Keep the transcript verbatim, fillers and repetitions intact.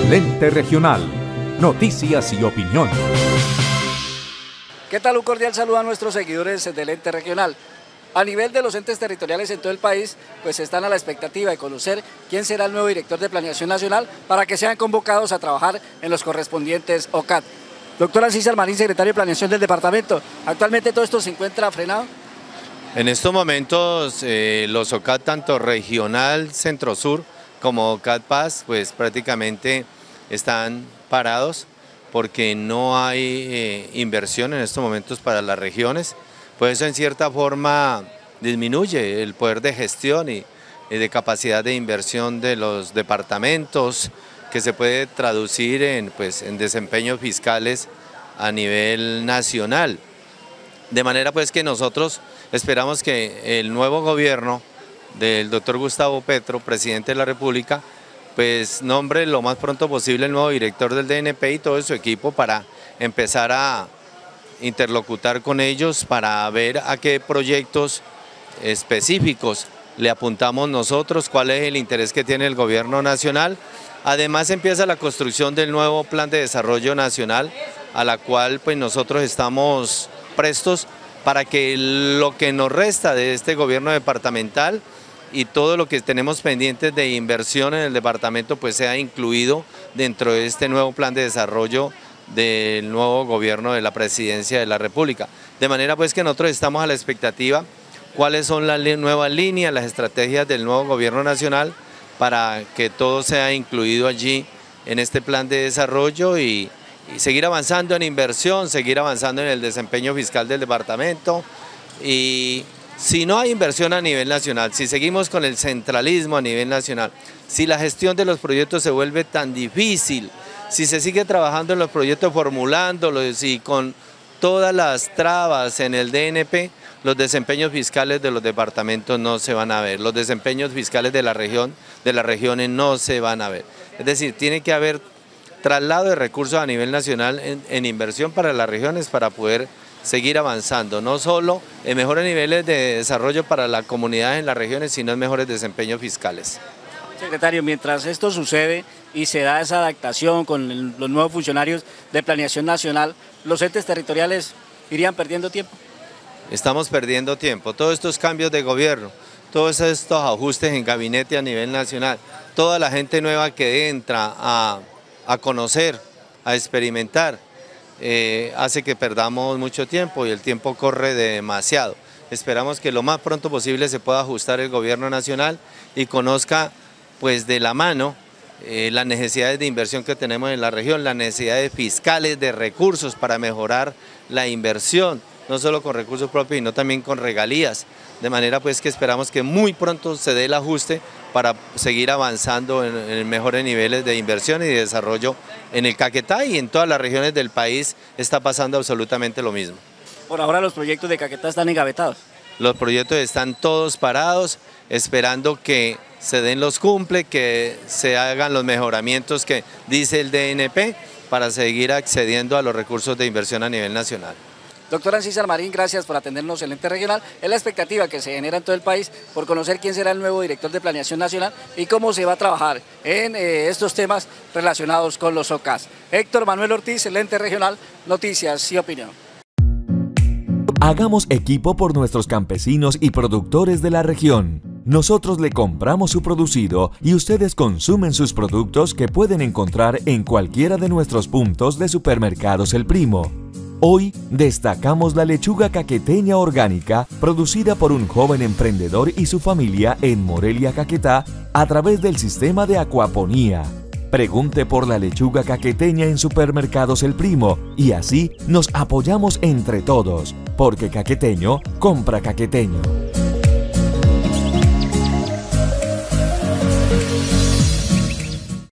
Lente Regional. Noticias y opinión. ¿Qué tal? Un cordial saludo a nuestros seguidores del Ente Regional. A nivel de los entes territoriales en todo el país, pues están a la expectativa de conocer quién será el nuevo director de Planeación Nacional para que sean convocados a trabajar en los correspondientes O C A T. Doctor César Marín, secretario de Planeación del departamento, ¿actualmente todo esto se encuentra frenado? En estos momentos eh, los O C A T, tanto regional, centro-sur, como O C A T Paz, pues prácticamente están parados porque no hay eh, inversión en estos momentos para las regiones. Pues eso en cierta forma disminuye el poder de gestión y, y de capacidad de inversión de los departamentos, que se puede traducir en, pues, en desempeños fiscales a nivel nacional. De manera pues que nosotros esperamos que el nuevo gobierno del doctor Gustavo Petro, presidente de la República, pues nombre lo más pronto posible el nuevo director del D N P y todo su equipo para empezar a interlocutar con ellos para ver a qué proyectos específicos le apuntamos nosotros, cuál es el interés que tiene el gobierno nacional. Además empieza la construcción del nuevo Plan de Desarrollo Nacional, a la cual pues nosotros estamos prestos para que lo que nos resta de este gobierno departamental y todo lo que tenemos pendientes de inversión en el departamento pues sea incluido dentro de este nuevo plan de desarrollo del nuevo gobierno de la Presidencia de la República. De manera pues que nosotros estamos a la expectativa cuáles son las nuevas líneas, las estrategias del nuevo gobierno nacional para que todo sea incluido allí en este plan de desarrollo y, y seguir avanzando en inversión, seguir avanzando en el desempeño fiscal del departamento. Y si no hay inversión a nivel nacional, si seguimos con el centralismo a nivel nacional, si la gestión de los proyectos se vuelve tan difícil, si se sigue trabajando en los proyectos formulándolos y con todas las trabas en el D N P, los desempeños fiscales de los departamentos no se van a ver, los desempeños fiscales de la región, de las regiones no se van a ver. Es decir, tiene que haber traslado de recursos a nivel nacional en, en inversión para las regiones para poder seguir avanzando, no solo en mejores niveles de desarrollo para la comunidad en las regiones, sino en mejores desempeños fiscales. Secretario, mientras esto sucede y se da esa adaptación con el, los nuevos funcionarios de Planeación Nacional, ¿los entes territoriales irían perdiendo tiempo? Estamos perdiendo tiempo. Todos estos cambios de gobierno, todos estos ajustes en gabinete a nivel nacional, toda la gente nueva que entra a, a conocer, a experimentar, eh, hace que perdamos mucho tiempo y el tiempo corre demasiado. Esperamos que lo más pronto posible se pueda ajustar el gobierno nacional y conozca pues de la mano eh, las necesidades de inversión que tenemos en la región, las necesidades fiscales de recursos para mejorar la inversión, no solo con recursos propios, sino también con regalías, de manera pues que esperamos que muy pronto se dé el ajuste para seguir avanzando en, en mejores niveles de inversión y de desarrollo en el Caquetá y en todas las regiones del país está pasando absolutamente lo mismo. Por ahora los proyectos de Caquetá están engavetados. Los proyectos están todos parados, esperando que se den los cumple, que se hagan los mejoramientos que dice el D N P para seguir accediendo a los recursos de inversión a nivel nacional. Doctor César Marín, gracias por atendernos en el Ente Regional. Es la expectativa que se genera en todo el país por conocer quién será el nuevo director de Planeación Nacional y cómo se va a trabajar en eh, estos temas relacionados con los O C A T. Héctor Manuel Ortiz, el Ente Regional, Noticias y Opinión. Hagamos equipo por nuestros campesinos y productores de la región. Nosotros le compramos su producido y ustedes consumen sus productos que pueden encontrar en cualquiera de nuestros puntos de Supermercados El Primo. Hoy destacamos la lechuga caqueteña orgánica producida por un joven emprendedor y su familia en Morelia, Caquetá, a través del sistema de acuaponía. Pregunte por la lechuga caqueteña en Supermercados El Primo y así nos apoyamos entre todos, porque caqueteño compra caqueteño.